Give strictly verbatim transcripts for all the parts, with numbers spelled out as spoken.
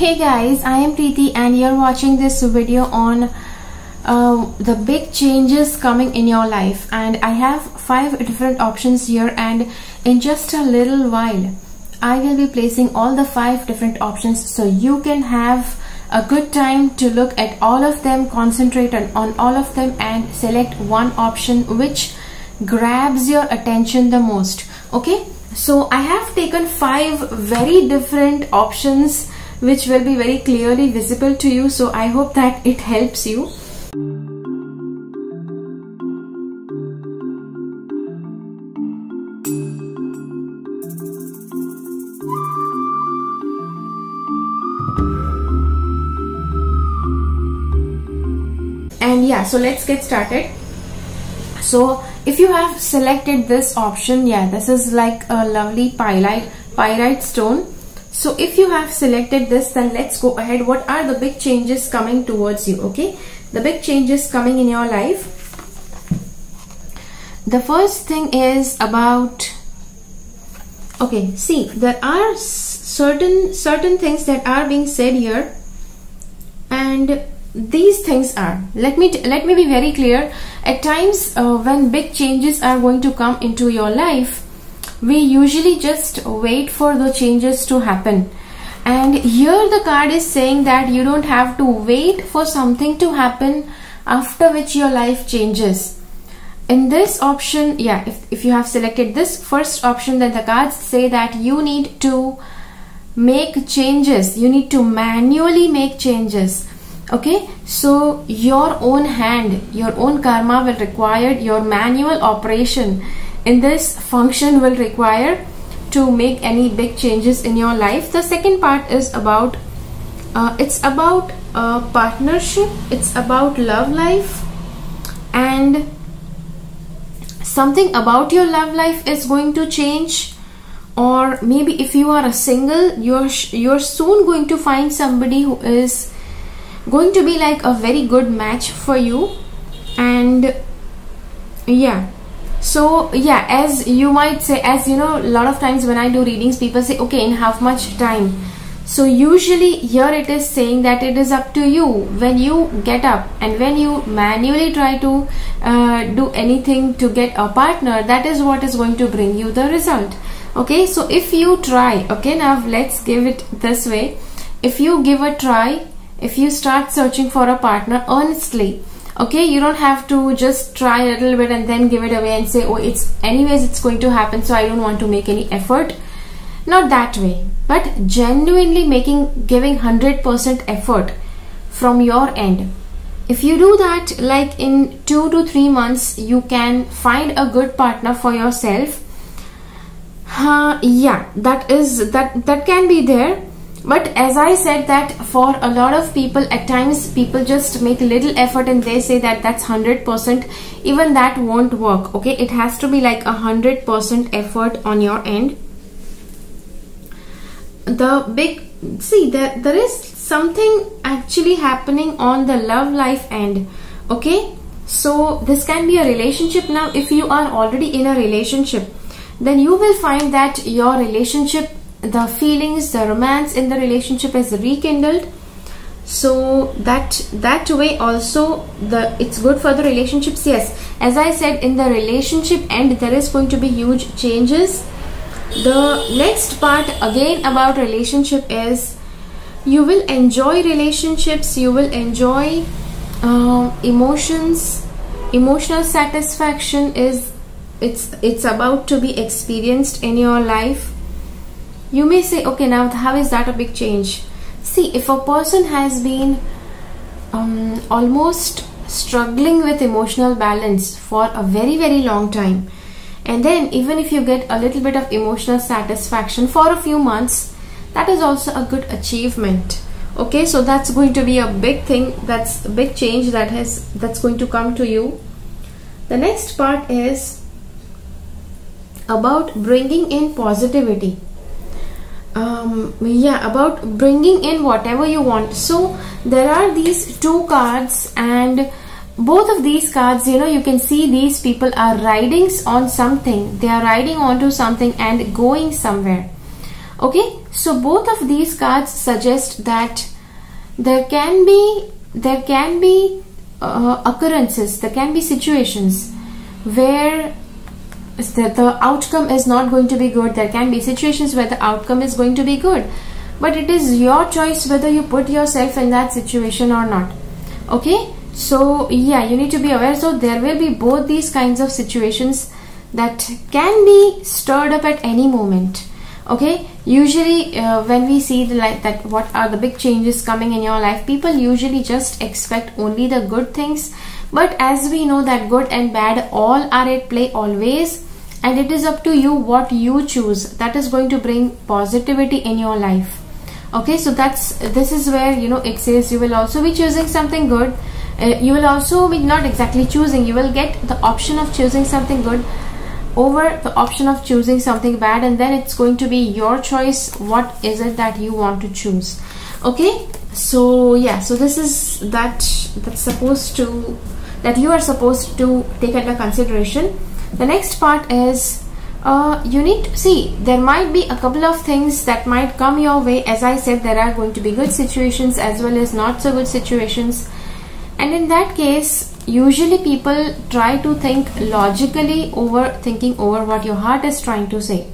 Hey guys, I am Preeti and you're watching this video on uh, the big changes coming in your life, and I have five different options here, and in just a little while I will be placing all the five different options so you can have a good time to look at all of them, concentrate on, on all of them and select one option which grabs your attention the most. Okay, so I have taken five very different options which will be very clearly visible to you, so I hope that it helps you. And yeah, so let's get started. So if you have selected this option, yeah, this is like a lovely pyrite pyrite stone. So if you have selected this, then let's go ahead. What are the big changes coming towards you? Okay, the big changes coming in your life. The first thing is about, okay, see, there are certain certain things that are being said here, and these things are, let me let me be very clear. At times uh, when big changes are going to come into your life, we usually just wait for the changes to happen, and here the card is saying that you don't have to wait for something to happen after which your life changes. In this option, yeah, if, if you have selected this first option, then the cards say that you need to make changes, you need to manually make changes. Okay, so your own hand, your own karma will require your manual operation in this function will require to make any big changes in your life. The second part is about uh, it's about uh, partnership, it's about love life, and something about your love life is going to change. Or maybe if you are a single, you're you're soon going to find somebody who is going to be like a very good match for you. And yeah, so yeah, as you might say, as you know, a lot of times when I do readings, people say, okay, in how much time? So usually here it is saying that it is up to you. When you get up and when you manually try to uh, do anything to get a partner, that is what is going to bring you the result. Okay, so if you try, okay, now let's give it this way. If you give a try, if you start searching for a partner earnestly, okay, you don't have to just try a little bit and then give it away and say, oh, it's anyways it's going to happen, so I don't want to make any effort. Not that way, but genuinely making, giving one hundred percent effort from your end. If you do that, like in two to three months, you can find a good partner for yourself. Uh, yeah, that is that that can be there. But as I said that for a lot of people, at times people just make little effort and they say that that's one hundred percent. Even that won't work. Okay, it has to be like a one hundred percent effort on your end. The big, see, there, there is something actually happening on the love life end. Okay, so this can be a relationship. Now if you are already in a relationship, then you will find that your relationship, the feelings, the romance in the relationship is rekindled. So that that way also the it's good for the relationships. Yes, as I said, in the relationship end there is going to be huge changes. The next part again about relationship is you will enjoy relationships, you will enjoy uh, emotions, emotional satisfaction is it's it's about to be experienced in your life. You may say, okay, now how is that a big change? See, if a person has been um, almost struggling with emotional balance for a very very long time, and then even if you get a little bit of emotional satisfaction for a few months, that is also a good achievement. Okay, so that's going to be a big thing, that's a big change that has that's going to come to you. The next part is about bringing in positivity. Um, yeah, about bringing in whatever you want. So there are these two cards, and both of these cards, you know, you can see these people are riding on something. They are riding onto something and going somewhere. Okay, so both of these cards suggest that there can be there can be uh, occurrences, there can be situations where the, the outcome is not going to be good. There can be situations where the outcome is going to be good, but it is your choice whether you put yourself in that situation or not. Okay, so yeah, you need to be aware. So there will be both these kinds of situations that can be stirred up at any moment. Okay, usually uh, when we see the like that what are the big changes coming in your life, people usually just expect only the good things, but as we know that good and bad all are at play always, and it is up to you what you choose that is going to bring positivity in your life. Okay, so that's this is where, you know, it says you will also be choosing something good. Uh, you will also be not exactly choosing, you will get the option of choosing something good over the option of choosing something bad, and then it's going to be your choice what is it that you want to choose. Okay, so yeah, so this is that that's supposed to that you are supposed to take under consideration. The next part is uh, you need to see there might be a couple of things that might come your way. As I said, there are going to be good situations as well as not so good situations, and in that case usually people try to think logically over thinking over what your heart is trying to say.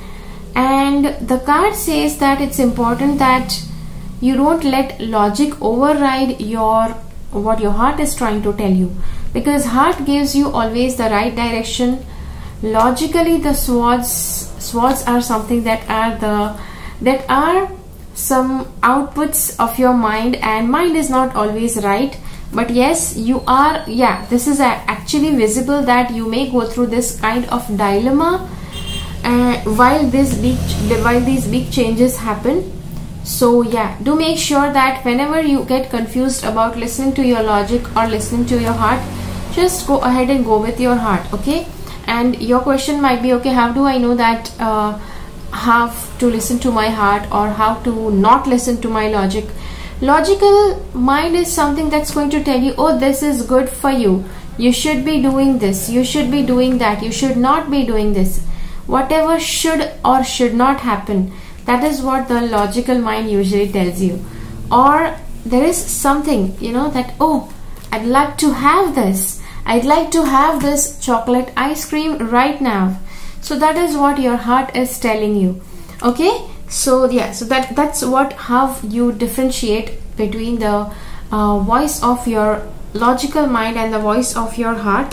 And the card says that it's important that you don't let logic override your what your heart is trying to tell you, because heart gives you always the right direction. Logically, the swords swords are something that are the that are some outputs of your mind, and mind is not always right. But yes, you are, yeah, this is actually visible that you may go through this kind of dilemma uh, while this big while these big changes happen. So yeah, do make sure that whenever you get confused about listening to your logic or listening to your heart, just go ahead and go with your heart. Okay, and your question might be, okay, how do I know that uh, how to listen to my heart or how to not listen to my logic? Logical mind is something that's going to tell you, oh, this is good for you, you should be doing this, you should be doing that, you should not be doing this. Whatever should or should not happen, that is what the logical mind usually tells you. Or there is something, you know, that, oh, I'd like to have this, I'd like to have this chocolate ice cream right now. So that is what your heart is telling you. Okay, so yeah, so that that's what how you differentiate between the uh, voice of your logical mind and the voice of your heart.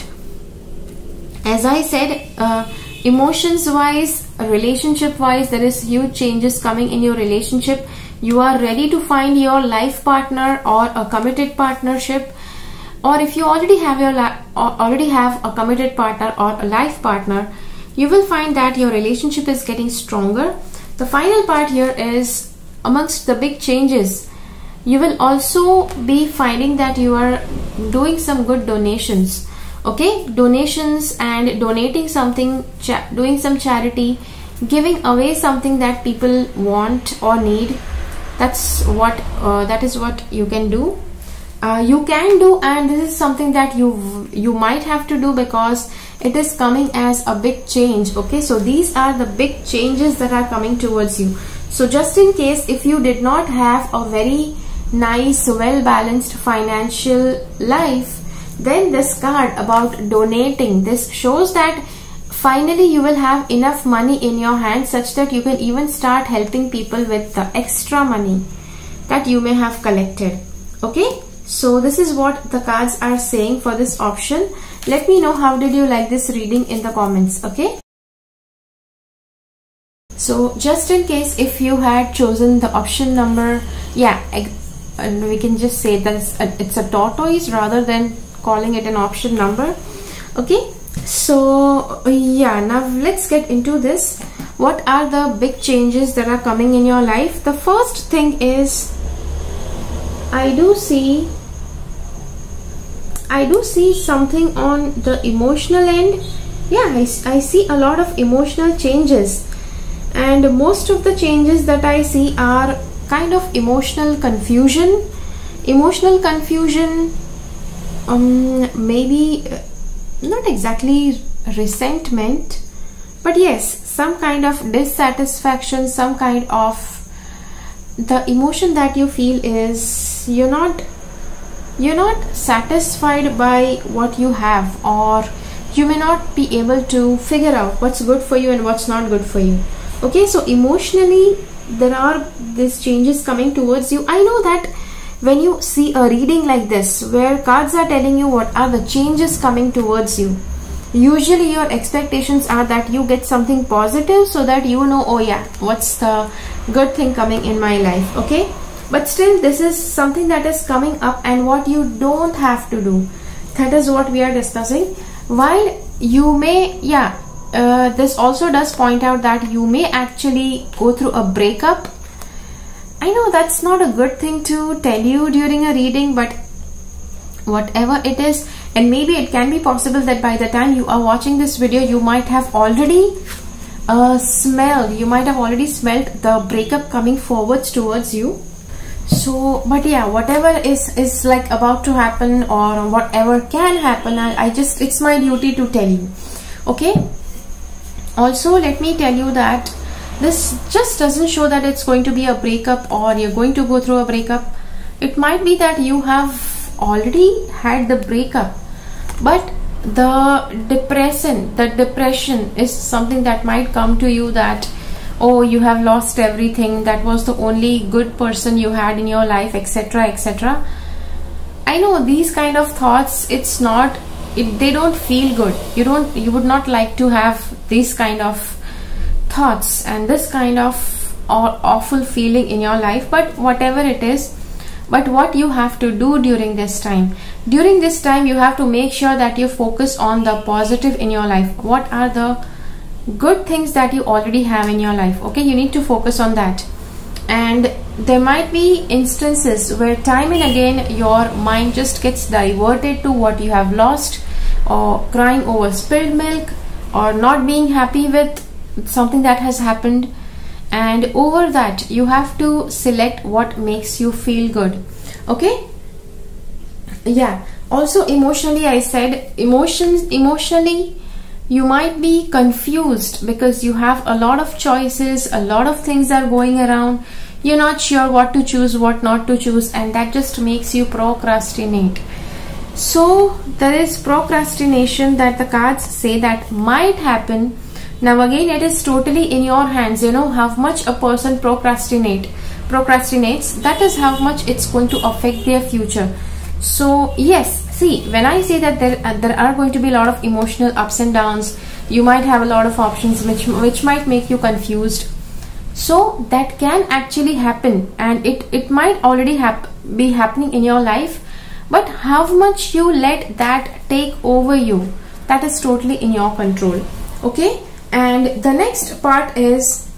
As I said, uh, emotions wise, relationship wise, there is huge changes coming in your relationship. You are ready to find your life partner or a committed partnership, or if you already have your already have a committed partner or a life partner, you will find that your relationship is getting stronger. The final part here is, amongst the big changes, you will also be finding that you are doing some good donations. Okay, donations and donating something, doing some charity, giving away something that people want or need. That's what uh, that is what you can do. Uh, you can do, and this is something that you you might have to do because it is coming as a big change. Okay, so these are the big changes that are coming towards you. So just in case if you did not have a very nice, well balanced financial life, then this card about donating, this shows that finally you will have enough money in your hand such that you can even start helping people with the extra money that you may have collected. Okay, so this is what the cards are saying for this option. Let me know how did you like this reading in the comments. Okay, so just in case if you had chosen the option number, yeah, and we can just say that it's a, it's a tortoise rather than calling it an option number. Okay, so yeah, now let's get into this. What are the big changes that are coming in your life? The first thing is, I do see I do see something on the emotional end. Yeah, I, I see a lot of emotional changes, and most of the changes that I see are kind of emotional confusion. Emotional confusion, um, maybe not exactly resentment, but yes, some kind of dissatisfaction, some kind of the emotion that you feel is you're not you're not satisfied by what you have, or you may not be able to figure out what's good for you and what's not good for you. Okay, so emotionally there are these changes coming towards you. I know that when you see a reading like this where cards are telling you what are the changes coming towards you, usually your expectations are that you get something positive so that you know, oh yeah, what's the good thing coming in my life. Okay, but still this is something that is coming up, and what you don't have to do, that is what we are discussing. While you may, yeah, uh, this also does point out that you may actually go through a breakup. I know that's not a good thing to tell you during a reading, but whatever it is, and maybe it can be possible that by the time you are watching this video, you might have already uh, smelled, you might have already smelled the breakup coming forwards towards you. So, but yeah, whatever is is like about to happen, or whatever can happen, I, I just, it's my duty to tell you. Okay, also let me tell you that this just doesn't show that it's going to be a breakup or you're going to go through a breakup. It might be that you have already had the breakup, but the depression, the depression is something that might come to you, that oh, you have lost everything, that was the only good person you had in your life, etc, etc. I know these kind of thoughts, it's not, it, they don't feel good. You don't, you would not like to have these kind of thoughts and this kind of awful feeling in your life, but whatever it is. But what you have to do during this time, during this time you have to make sure that you focus on the positive in your life. What are the good things that you already have in your life? Okay, you need to focus on that. And there might be instances where time and again your mind just gets diverted to what you have lost, or crying over spilled milk, or not being happy with something that has happened. And over that you have to select what makes you feel good. Okay, yeah. Also emotionally, I said emotions emotionally you might be confused because you have a lot of choices, a lot of things are going around, you're not sure what to choose, what not to choose, and that just makes you procrastinate. So there is procrastination that the cards say that might happen. Now again, it is totally in your hands, you know, how much a person procrastinate procrastinates, that is how much it's going to affect their future. So yes, see, when I say that there, uh, there are going to be a lot of emotional ups and downs, you might have a lot of options which, which might make you confused. So that can actually happen, and it, it might already hap be happening in your life, but how much you let that take over you, that is totally in your control. Okay. And the next part is,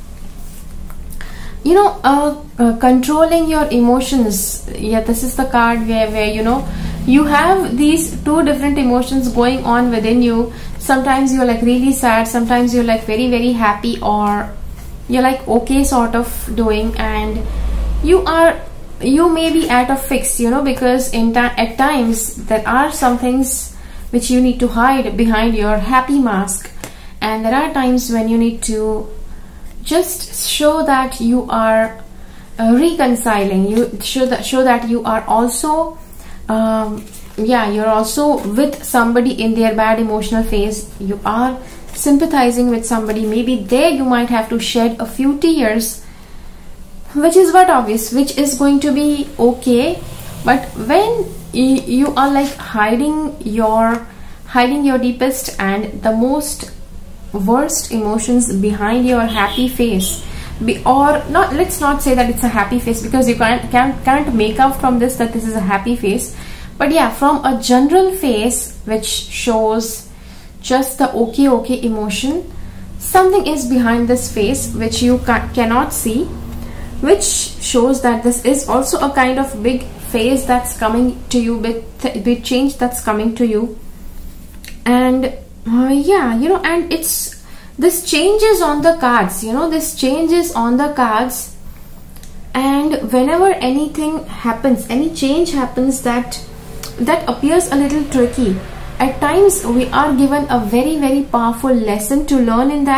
you know, uh, uh, controlling your emotions. Yeah, this is the card where, where you know, you have these two different emotions going on within you. Sometimes you're like really sad, sometimes you're like very very happy, or you're like okay sort of doing, and you are, you may be at a fix, you know, because in at times there are some things which you need to hide behind your happy mask. And there are times when you need to just show that you are uh, reconciling, you show that show that you are also um, yeah, you're also with somebody in their bad emotional phase, you are sympathizing with somebody. Maybe there you might have to shed a few tears, which is what obvious, which is going to be okay. But when you are like hiding your hiding your deepest and the most worst emotions behind your happy face, be, or not, let's not say that it's a happy face, because you can't, can't can't make out from this that this is a happy face, but yeah, from a general face which shows just the okay okay emotion, something is behind this face which you ca cannot see, which shows that this is also a kind of big phase that's coming to you, big, big change that's coming to you. And Uh, yeah, you know, and it's, this changes on the cards, you know, this changes on the cards, and whenever anything happens, any change happens that that appears a little tricky, at times we are given a very very powerful lesson to learn in that,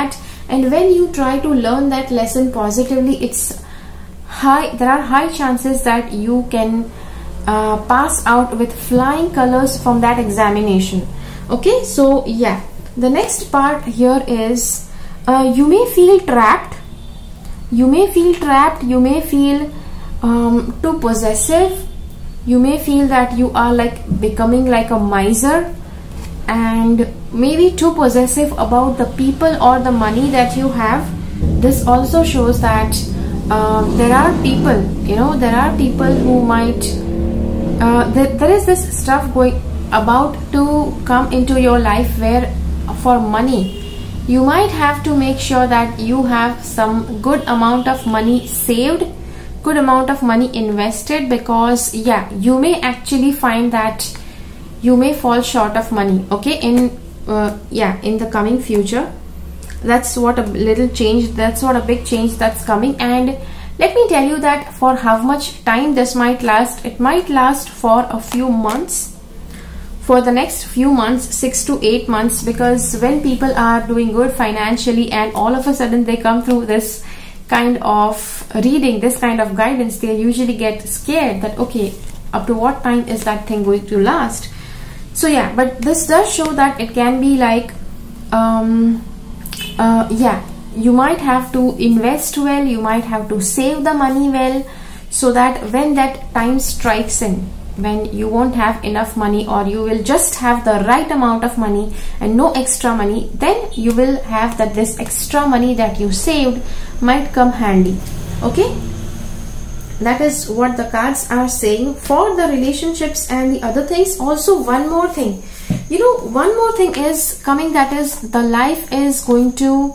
and when you try to learn that lesson positively, it's high there are high chances that you can uh, pass out with flying colors from that examination. Okay, so yeah, the next part here is uh, you may feel trapped you may feel trapped you may feel um, too possessive. You may feel that you are like becoming like a miser and maybe too possessive about the people or the money that you have. This also shows that uh, there are people, you know, there are people who might, uh, th there is this stuff going about to come into your life where for money, you might have to make sure that you have some good amount of money saved, good amount of money invested, because yeah, you may actually find that you may fall short of money, okay, in uh, yeah, in the coming future. That's what a little change, that's what a big change that's coming. And let me tell you that for how much time this might last, it might last for a few months, for the next few months, six to eight months, because when people are doing good financially and all of a sudden they come through this kind of reading, this kind of guidance, they usually get scared that okay, up to what time is that thing going to last. So yeah, but this does show that it can be like um uh yeah, you might have to invest well, you might have to save the money well, so that when that time strikes in, when you won't have enough money, or you will just have the right amount of money and no extra money, then you will have that this extra money that you saved might come handy. Okay, that is what the cards are saying for the relationships and the other things. Also, one more thing, you know, one more thing is coming, that is the life is going to,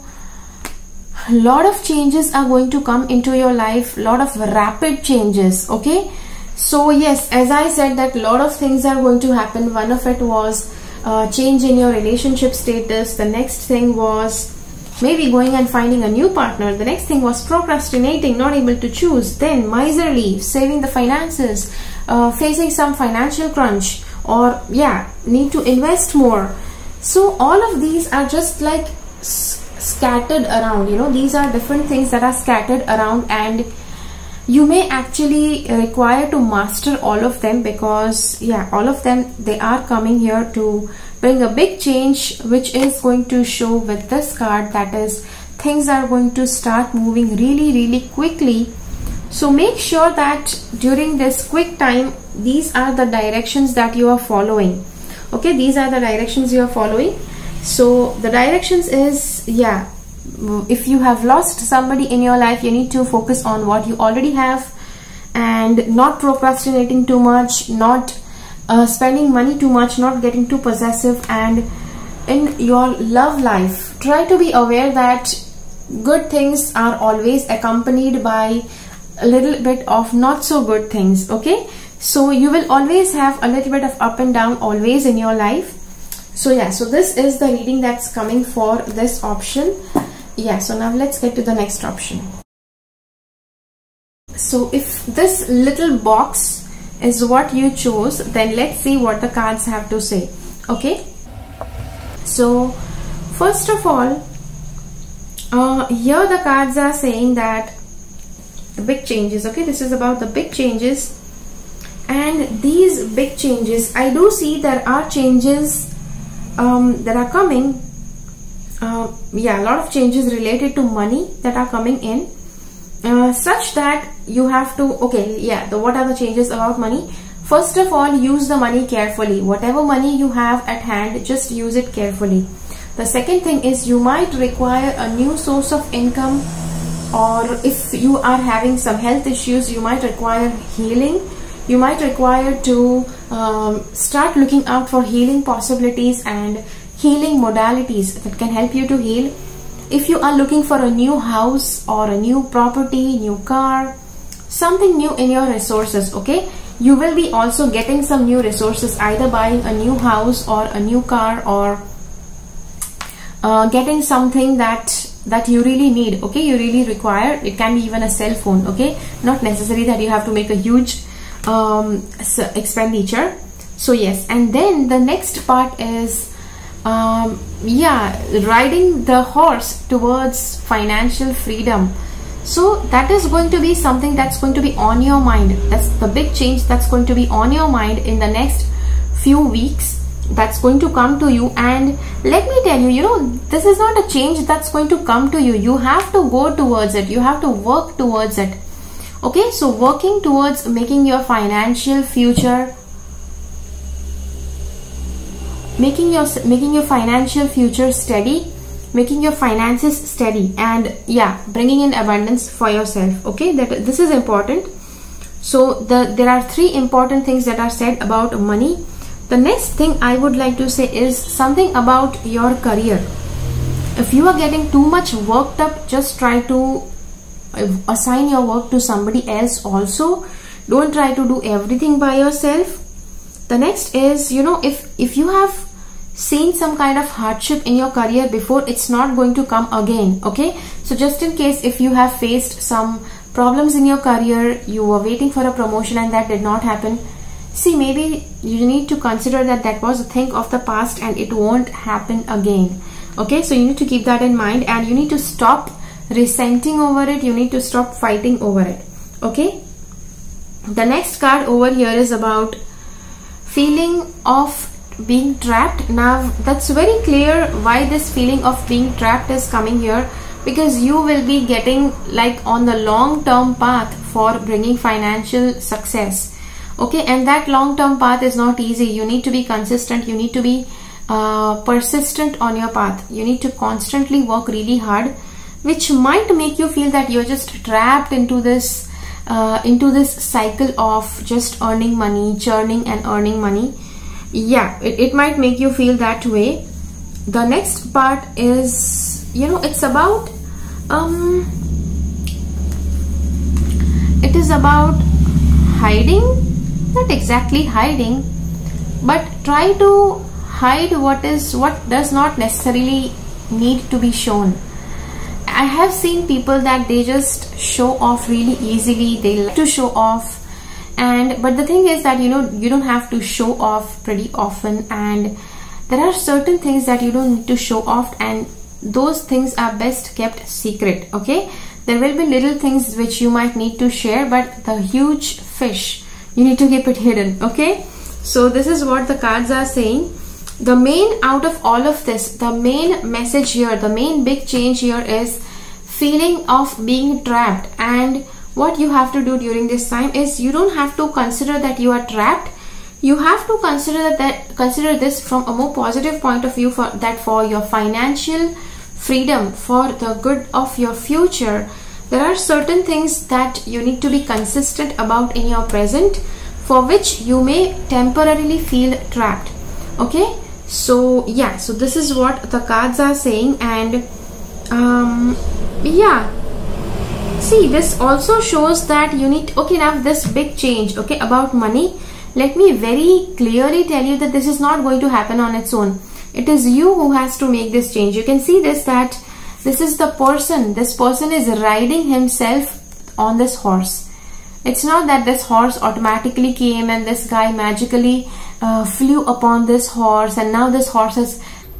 a lot of changes are going to come into your life, lot of rapid changes. Okay, so yes, as I said that a lot of things are going to happen. One of it was uh, change in your relationship status. The next thing was maybe going and finding a new partner. The next thing was procrastinating, not able to choose. Then miserly, saving the finances, uh, facing some financial crunch, or yeah, need to invest more. So all of these are just like scattered around, you know, these are different things that are scattered around, and you may actually require to master all of them, because yeah, all of them, they are coming here to bring a big change, which is going to show with this card, that is things are going to start moving really really quickly. So make sure that during this quick time, these are the directions that you are following. Okay, these are the directions you are following. So the directions is, yeah, if you have lost somebody in your life, you need to focus on what you already have and not procrastinating too much, not uh, spending money too much, not getting too possessive. And in your love life, try to be aware that good things are always accompanied by a little bit of not so good things. Okay, so you will always have a little bit of up and down always in your life. So yeah, so this is the reading that's coming for this option. Yeah, so now let's get to the next option. So if this little box is what you chose, then let's see what the cards have to say. Okay, so first of all, uh, here the cards are saying that the big changes. Okay, this is about the big changes, and these big changes, I do see there are changes um, that are coming. Uh, yeah, a lot of changes related to money that are coming in, uh, such that you have to, okay, yeah, the, what are the changes about money? First of all, use the money carefully. Whatever money you have at hand, just use it carefully. The second thing is you might require a new source of income, or if you are having some health issues, you might require healing. You might require to um, start looking out for healing possibilities and healing modalities that can help you to heal. If you are looking for a new house or a new property, new car, something new in your resources, okay, you will be also getting some new resources, either buying a new house or a new car, or uh, getting something that that you really need, okay, you really require. It can be even a cell phone, okay, not necessary that you have to make a huge um, expenditure. So yes, and then the next part is um, yeah, riding the horse towards financial freedom. So that is going to be something that's going to be on your mind. That's the big change that's going to be on your mind in the next few weeks. That's going to come to you. And let me tell you, you know, this is not a change that's going to come to you. You have to go towards it. You have to work towards it. Okay, so working towards making your financial future, making your making your financial future steady, making your finances steady, and yeah, bringing in abundance for yourself. Okay, that this is important. So the there are three important things that are said about money. The next thing I would like to say is something about your career. If you are getting too much worked up, just try to assign your work to somebody else also. Don't try to do everything by yourself. The next is, you know, if if you have seen some kind of hardship in your career before, it's not going to come again. Okay, so just in case if you have faced some problems in your career, you were waiting for a promotion and that did not happen, see, maybe you need to consider that that was a thing of the past and it won't happen again. Okay, so you need to keep that in mind, and you need to stop resenting over it. You need to stop fighting over it. Okay, the next card over here is about feeling of being trapped. Now that's very clear why this feeling of being trapped is coming here, because you will be getting like on the long term path for bringing financial success. Okay, and that long term path is not easy. You need to be consistent. You need to be uh, persistent on your path. You need to constantly work really hard, which might make you feel that you're just trapped into this uh, into this cycle of just earning money, churning and earning money. Yeah, it, it might make you feel that way. The next part is, you know, it's about um it is about hiding. Not exactly hiding, but try to hide what is what does not necessarily need to be shown. I have seen people that they just show off really easily. They like to show off, and but the thing is that, you know, you don't have to show off pretty often, and there are certain things that you don't need to show off, and those things are best kept secret. Okay, there will be little things which you might need to share, but the huge fish, you need to keep it hidden. Okay, so this is what the cards are saying. The main out of all of this, the main message here, the main big change here is feeling of being trapped. And what you have to do during this time is, you don't have to consider that you are trapped. You have to consider that consider this from a more positive point of view, for that for your financial freedom, for the good of your future. There are certain things that you need to be consistent about in your present, for which you may temporarily feel trapped. Okay, so yeah, so this is what the cards are saying. And um yeah, see, this also shows that you need, okay, now this big change, okay, about money, let me very clearly tell you that this is not going to happen on its own. It is you who has to make this change. You can see this, that this is the person, this person is riding himself on this horse. It's not that this horse automatically came and this guy magically uh, flew upon this horse, and now this horse is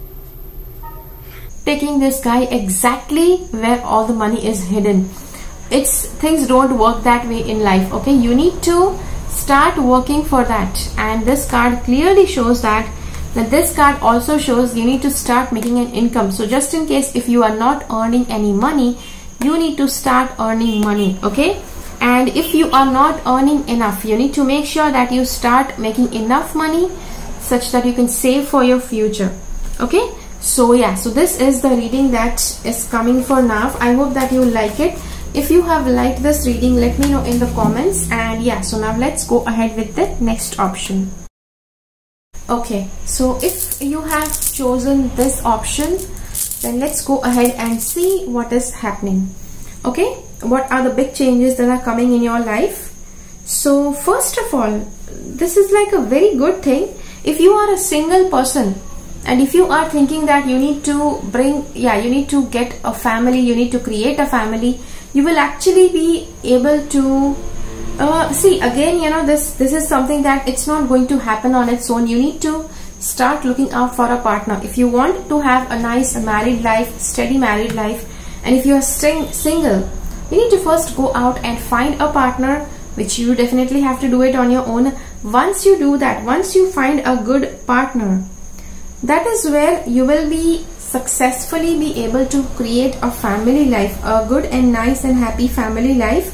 taking this guy exactly where all the money is hidden. It's, things don't work that way in life. Okay, you need to start working for that, and this card clearly shows that. Then this card also shows you need to start making an income. So just in case if you are not earning any money, you need to start earning money. Okay, and if you are not earning enough, you need to make sure that you start making enough money such that you can save for your future. Okay, so yeah, so this is the reading that is coming for now. I hope that you like it. If you have liked this reading, let me know in the comments. And yeah, so now let's go ahead with the next option. Okay, so if you have chosen this option, then let's go ahead and see what is happening. Okay, what are the big changes that are coming in your life? So first of all, this is like a very good thing. If you are a single person, and if you are thinking that you need to bring, yeah, you need to get a family, you need to create a family, you will actually be able to Uh, see, again, you know, this this is something that it's not going to happen on its own. You need to start looking out for a partner. If you want to have a nice married life, steady married life, and if you are staying single, you need to first go out and find a partner, which you definitely have to do it on your own. Once you do that, once you find a good partner, that is where you will be successfully be able to create a family life, a good and nice and happy family life.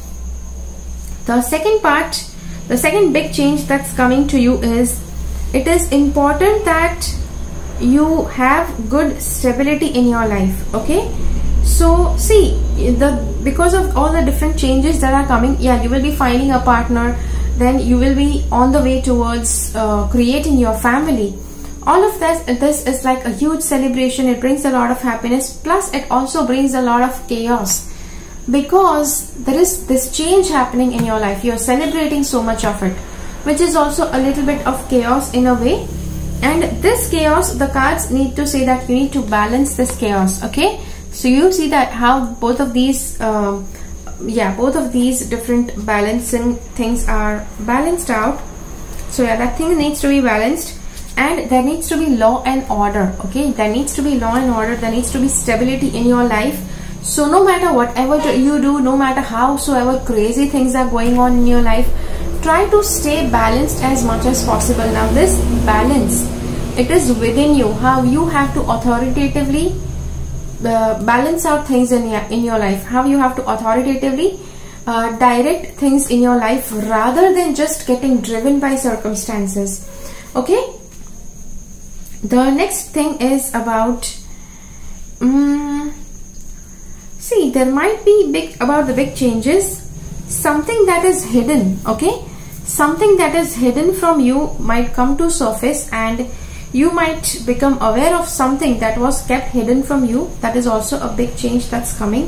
The second part, the second big change that's coming to you is, it is important that you have good stability in your life. Okay, so see, the because of all the different changes that are coming, yeah, you will be finding a partner, then you will be on the way towards uh, creating your family. All of this, this is like a huge celebration. It brings a lot of happiness, plus it also brings a lot of chaos, because there is this change happening in your life. You're celebrating so much of it, which is also a little bit of chaos in a way. And this chaos, the cards need to say that you need to balance this chaos. Okay, so you see that how both of these um, yeah both of these different balancing things are balanced out. So yeah, that thing needs to be balanced, and there needs to be law and order. Okay, there needs to be law and order, there needs to be stability in your life. So no matter whatever you do, no matter howsoever crazy things are going on in your life, try to stay balanced as much as possible. Now this balance, it is within you, how you have to authoritatively uh, balance out things in your, in your life, how you have to authoritatively uh, direct things in your life, rather than just getting driven by circumstances. Okay, the next thing is about um, see, there might be big about the big changes, something that is hidden. Okay, something that is hidden from you might come to surface, and you might become aware of something that was kept hidden from you. That is also a big change that's coming.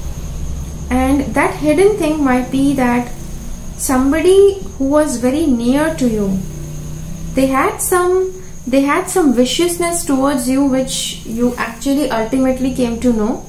And that hidden thing might be that somebody who was very near to you, they had some they had some viciousness towards you, which you actually ultimately came to know.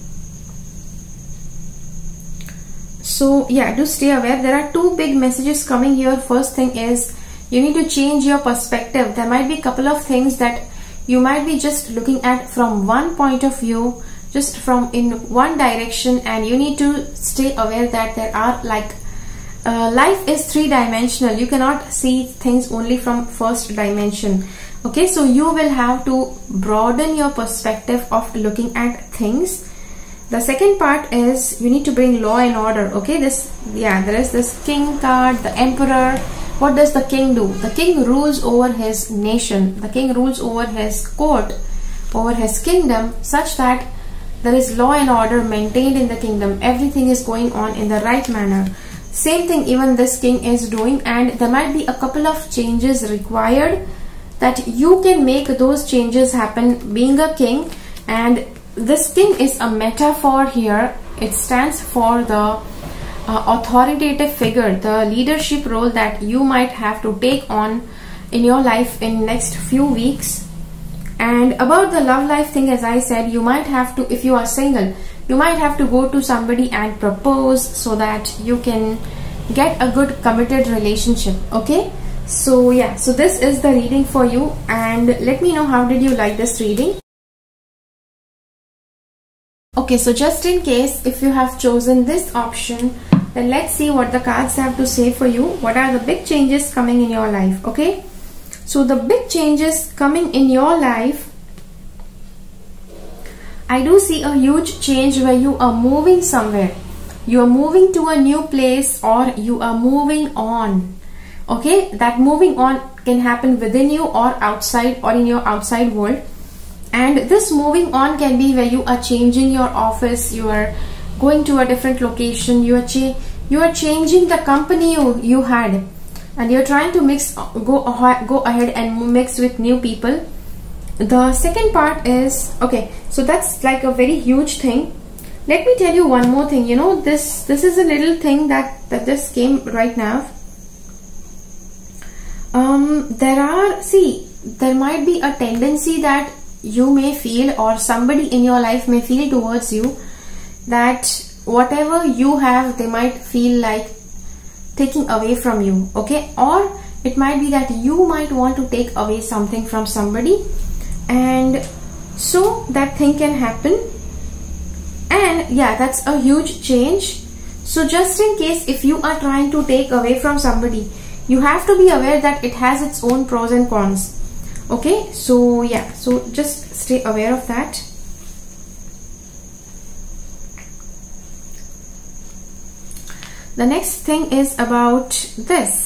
So yeah, do stay aware. There are two big messages coming here. First thing is, you need to change your perspective. There might be a couple of things that you might be just looking at from one point of view, just from in one direction, and you need to stay aware that there are like uh, life is three-dimensional. You cannot see things only from first dimension. Okay, so you will have to broaden your perspective of looking at things. The second part is, you need to bring law and order. Okay, this, yeah, there is this king card, the emperor. What does the king do? The king rules over his nation. The king rules over his court, over his kingdom, such that there is law and order maintained in the kingdom. Everything is going on in the right manner. Same thing even this king is doing, and there might be a couple of changes required, that you can make those changes happen being a king. And this king is a metaphor here. It stands for the uh, authoritative figure, the leadership role that you might have to take on in your life in next few weeks. And about the love life thing, as I said, you might have to, if you are single, you might have to go to somebody and propose, so that you can get a good committed relationship. Okay, so yeah, so this is the reading for you, and let me know how did you like this reading. Okay, so just in case if you have chosen this option, then let's see what the cards have to say for you. What are the big changes coming in your life? Okay, so the big changes coming in your life, I do see a huge change where you are moving somewhere. You are moving to a new place, or you are moving on. Okay, that moving on can happen within you or outside, or in your outside world. And this moving on can be where you are changing your office, you are going to a different location, you are cha you are changing the company you, you had, and you're trying to mix go go ahead and mix with new people. The second part is, okay, so that's like a very huge thing. Let me tell you one more thing. You know, this this is a little thing that that just came right now. Um, there are, see, there might be a tendency that you may feel, or somebody in your life may feel towards you, that whatever you have, they might feel like taking away from you. Okay, or It might be that you might want to take away something from somebody, and so that thing can happen. And yeah, that's a huge change. So just in case if you are trying to take away from somebody, you have to be aware that it has its own pros and cons. Okay, so yeah, so just stay aware of that. The next thing is about this.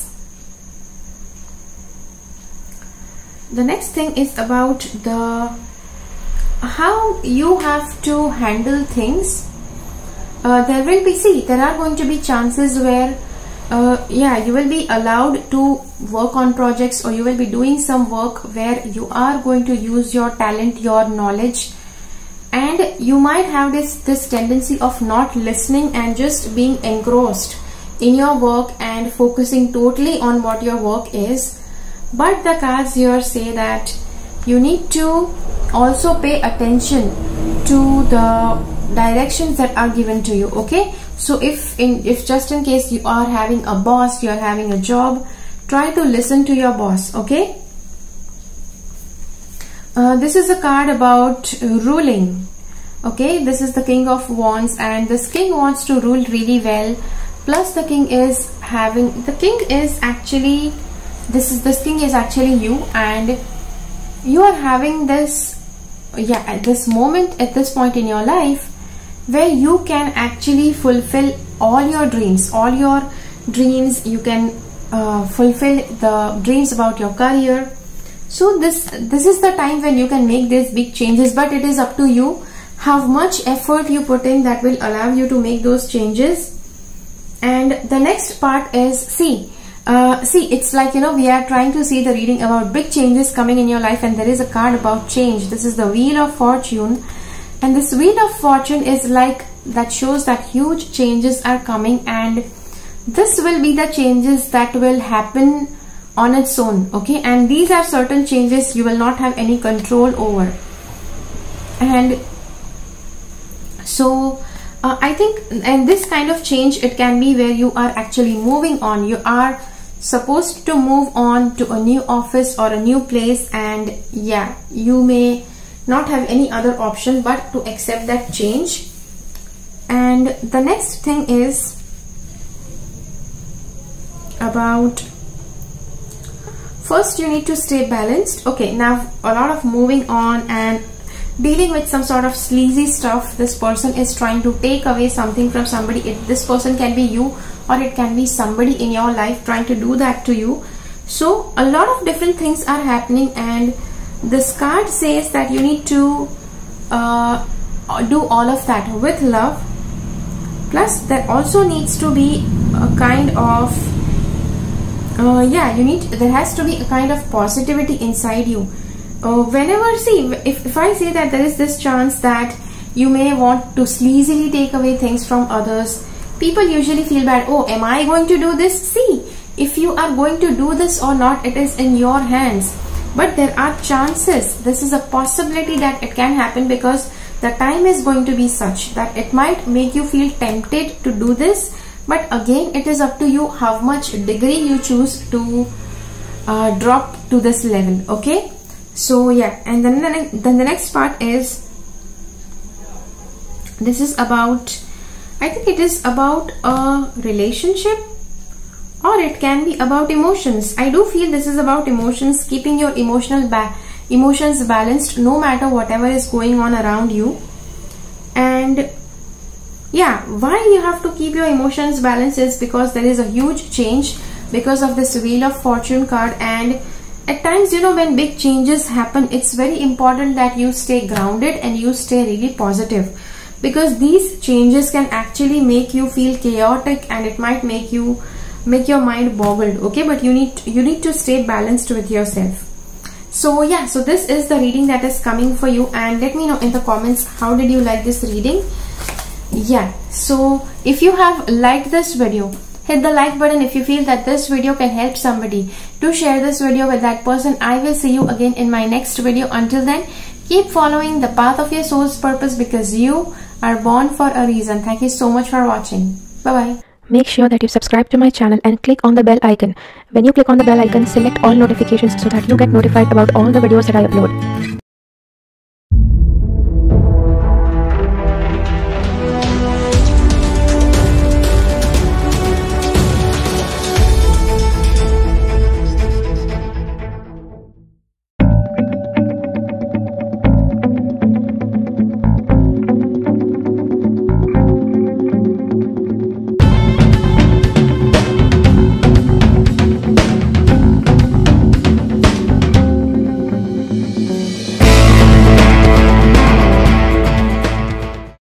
The next thing is about the how you have to handle things. Uh, there will be, see, there are going to be chances where uh, yeah, you will be allowed to work on projects, or you will be doing some work where you are going to use your talent, your knowledge, and you might have this this tendency of not listening and just being engrossed in your work and focusing totally on what your work is. But the cards here say that you need to also pay attention to the directions that are given to you. Okay, so if in if just in case you are having a boss, you are having a job, try to listen to your boss. Okay, uh, this is a card about ruling. Okay, this is the King of Wands, and this king wants to rule really well. Plus the king is having, the king is actually, this is this king is actually you, and you are having this, yeah, at this moment, at this point in your life, where you can actually fulfill all your dreams, all your dreams. You can uh, fulfill the dreams about your career. So this this is the time when you can make these big changes, but it is up to you how much effort you put in that will allow you to make those changes. And the next part is, see, uh, see, it's like, you know, we are trying to see the reading about big changes coming in your life, and there is a card about change. This is the Wheel of Fortune, and this Wheel of Fortune is like, that shows that huge changes are coming, and this will be the changes that will happen on its own. Okay, and these are certain changes you will not have any control over. And so uh, I think, and this kind of change, it can be where you are actually moving on. You are supposed to move on to a new office or a new place, and yeah, you may not have any other option but to accept that change. And the next thing is about, first you need to stay balanced. Okay, now a lot of moving on and dealing with some sort of sleazy stuff. This person is trying to take away something from somebody. It, this person can be you, or it can be somebody in your life trying to do that to you. So a lot of different things are happening, and this card says that you need to uh, do all of that with love. Plus there also needs to be a kind of uh, yeah, you need, there has to be a kind of positivity inside you. Uh, whenever, see, if, if I say that there is this chance that you may want to sleazily take away things from others, people usually feel bad. Oh, am I going to do this? See, if you are going to do this or not, it is in your hands. But there are chances, this is a possibility that it can happen, because the time is going to be such that it might make you feel tempted to do this. But again, it is up to you how much degree you choose to uh, drop to this level. Okay, so yeah, and then the, then the next part is, this is about, I think it is about a relationship, or it can be about emotions. I do feel this is about emotions, keeping your emotional ba emotions balanced no matter whatever is going on around you. And yeah, why you have to keep your emotions balanced is because there is a huge change because of this Wheel of Fortune card. And at times, you know, when big changes happen, it's very important that you stay grounded and you stay really positive, because these changes can actually make you feel chaotic, and it might make you make your mind boggled. Okay, but you need you need to stay balanced with yourself. So yeah, so this is the reading that is coming for you, and let me know in the comments how did you like this reading. Yeah, so if you have liked this video, hit the like button if you feel that this video can help somebody. To share this video with that person. I will see you again in my next video. Until then, keep following the path of your soul's purpose, because you are born for a reason. Thank you so much for watching. Bye bye. Make sure that you subscribe to my channel and click on the bell icon. When you click on the bell icon, select all notifications so that you get notified about all the videos that I upload.